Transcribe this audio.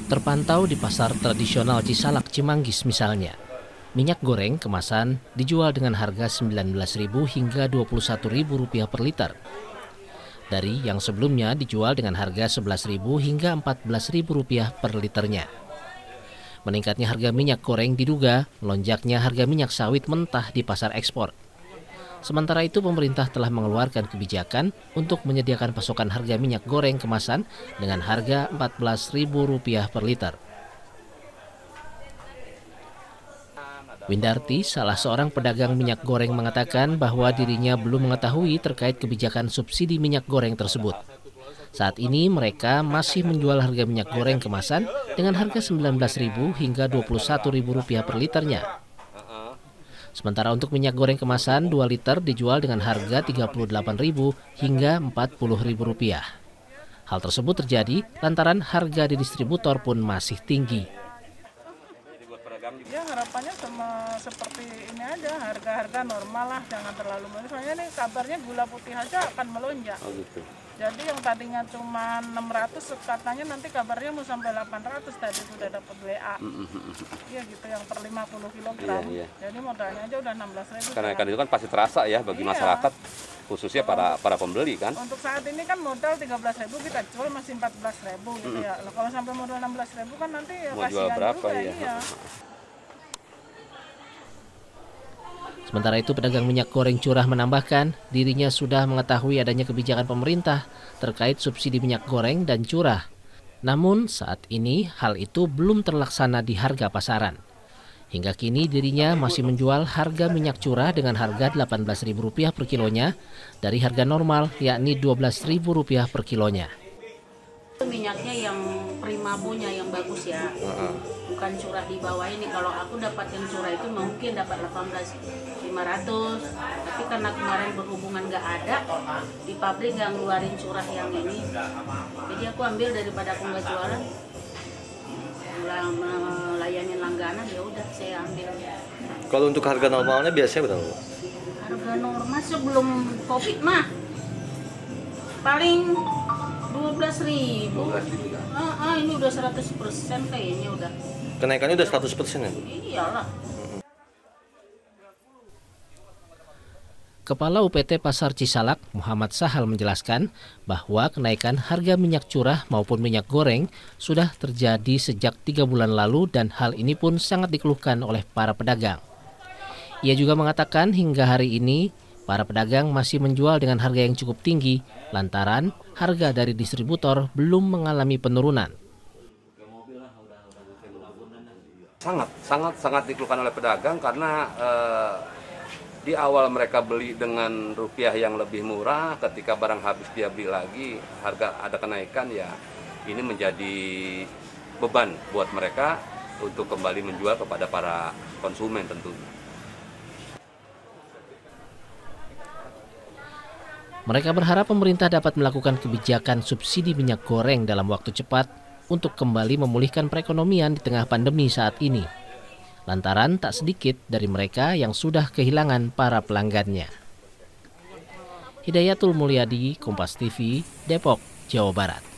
Terpantau di pasar tradisional Cisalak, Cimanggis misalnya. Minyak goreng kemasan dijual dengan harga Rp19.000 hingga Rp21.000 per liter. Dari yang sebelumnya dijual dengan harga Rp11.000 hingga Rp14.000 per liternya. Meningkatnya harga minyak goreng diduga melonjaknya harga minyak sawit mentah di pasar ekspor. Sementara itu pemerintah telah mengeluarkan kebijakan untuk menyediakan pasokan harga minyak goreng kemasan dengan harga Rp14.000 per liter. Windarti, salah seorang pedagang minyak goreng, mengatakan bahwa dirinya belum mengetahui terkait kebijakan subsidi minyak goreng tersebut. Saat ini mereka masih menjual harga minyak goreng kemasan dengan harga Rp19.000 hingga Rp21.000 per liternya. Sementara untuk minyak goreng kemasan 2 liter dijual dengan harga Rp38.000 hingga Rp40.000. Hal tersebut terjadi lantaran harga di distributor pun masih tinggi. Ya harapannya sama seperti ini aja, harga-harga normal lah, jangan terlalu mahal. Soalnya nih kabarnya gula putih aja akan melonjak. Oh gitu. Jadi yang tadinya cuma 600 katanya nanti kabarnya mau sampai 800 tadi sudah dapat WA. Iya gitu, yang per 50 kg. Iya. Jadi modalnya aja udah 16.000. Karena itu kan pasti terasa ya bagi masyarakat, khususnya para pembeli kan. Untuk saat ini kan modal 13.000 kita jual masih 14.000 gitu ya. Kalau sampai modal 16.000 kan nanti ya mau jual berapa juga, ya. Iya. Sementara itu pedagang minyak goreng curah menambahkan dirinya sudah mengetahui adanya kebijakan pemerintah terkait subsidi minyak goreng dan curah. Namun saat ini hal itu belum terlaksana di harga pasaran. Hingga kini dirinya masih menjual harga minyak curah dengan harga Rp18.000 per kilonya dari harga normal yakni Rp12.000 per kilonya. Minyaknya yang primabonya yang bagus ya, bukan curah di bawah ini. Kalau aku dapat yang curah itu mungkin dapat 18.500, tapi karena kemarin berhubungan nggak ada, di pabrik nggak ngeluarin curah yang ini, jadi aku ambil daripada aku nggak jualan, melayani langganan ya udah saya ambil. Kalau untuk harga normalnya biasanya berapa? Harga normal sebelum COVID mah paling 12.000. Ini udah 100% kayaknya udah. Kenaikannya udah 100% ya? Iyalah. Kepala UPT Pasar Cisalak, Muhammad Sahal, menjelaskan bahwa kenaikan harga minyak curah maupun minyak goreng sudah terjadi sejak 3 bulan lalu dan hal ini pun sangat dikeluhkan oleh para pedagang. Ia juga mengatakan hingga hari ini para pedagang masih menjual dengan harga yang cukup tinggi lantaran harga dari distributor belum mengalami penurunan. Sangat dikeluhkan oleh pedagang karena di awal mereka beli dengan rupiah yang lebih murah, ketika barang habis dia beli lagi, harga ada kenaikan, ya ini menjadi beban buat mereka untuk kembali menjual kepada para konsumen tentunya. Mereka berharap pemerintah dapat melakukan kebijakan subsidi minyak goreng dalam waktu cepat untuk kembali memulihkan perekonomian di tengah pandemi saat ini. Lantaran tak sedikit dari mereka yang sudah kehilangan para pelanggannya. Hidayatul Mulyadi, Kompas TV, Depok, Jawa Barat.